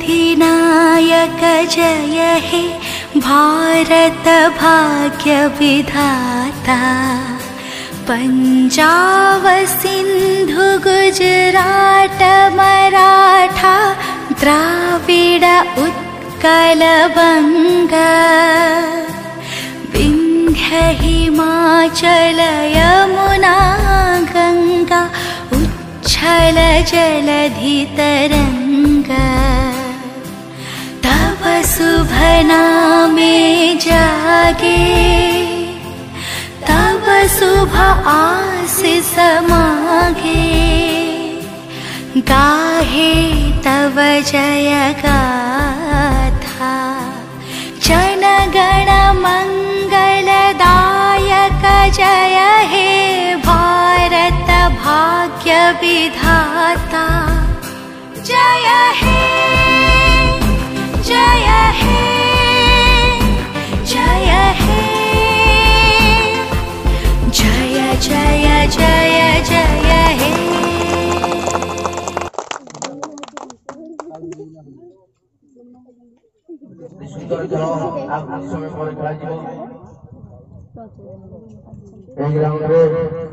अधिनायक जय हे भारत भाग्य विधाता। पंजाब सिंधु गुजरात मराठा द्राविड उत्कल बंग। विंध्य हिमाचल यमुना गंगा उच्छल जलधि तरंग। तब शुभ नामे जागे तब शुभ आशीष मागे। गाहे तव जय गाथा जन गण मंगलदायक जय हे भारत भाग्य विधाता। जय हे जय हे जय हे जय जय जय जय हे। सुंदर खेल आप समय पर खेल ग्राउंड रे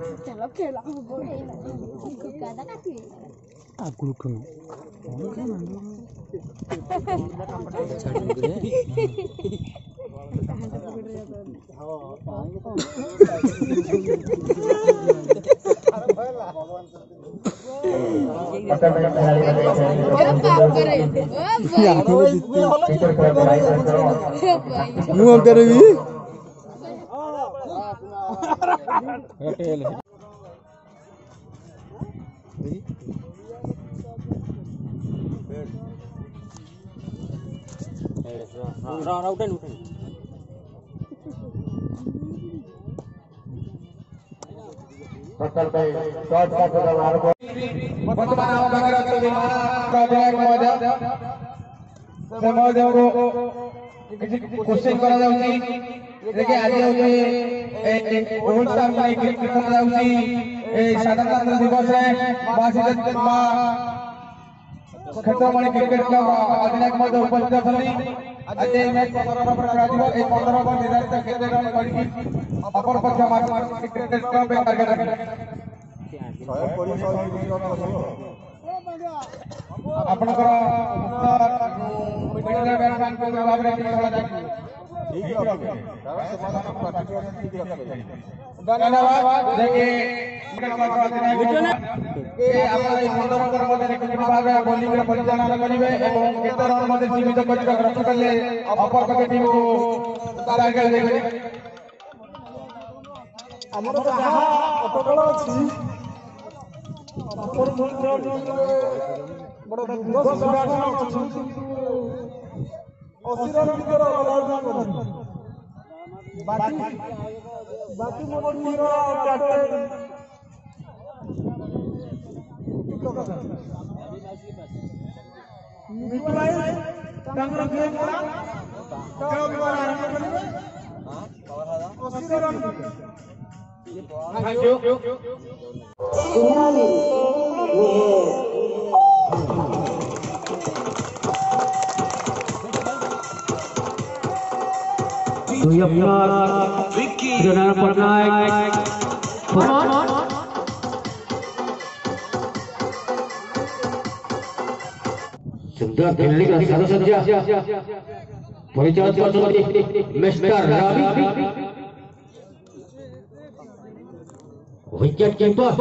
क्वेश्चन करा जाउची देखि आज होते ओल्ड टाइम में करा जाउची साधारणतंत्र दिवस रे वासित क्षेत्रमणि क्रिकेट क्लब अधिनायक मध्य उपस्थित अछली। आज ए मैच 15 ओवर कराजिबो। ए 15 ओवर निर्धारित केते रन करी अपर पक्ष मार क्रिकेट क्लब पे टारगेट रखी 120 आपनकर मिडिल बैट्समैन को भाव रे खेला जाय ठीक है। धन्यवाद देखे आपण 15 ओवर मध्ये कितना भाग बॉलिंग रे परिचालन करिवे एवं केते रन मध्ये सीमित कर रखि कले अपर पक्ष टीम को टारगेट देबे। हमर जहां प्रोटोकॉल अछि अपर बड़ दिवस सुरासन अछि 80 रन भीतर ऑलआउट कर बाकी मोर टीम कैप्टन मिठू भाई तांगर गेम करा कब बार आरंभ करिवे। हां कवर हदा 80 run thank you. General Patnaik सुंदर दिल्ली का साजसज्जा परिचालित करते मिस्टर रवि विकेट कीपर